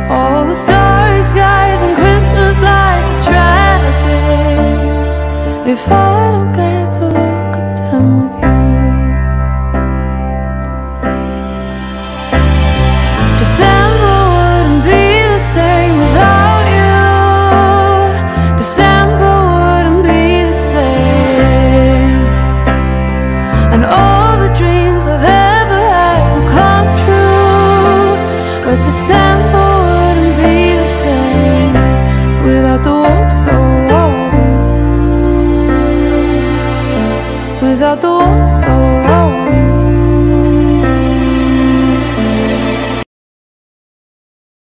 All the starry skies and Christmas lights are tragic if I don't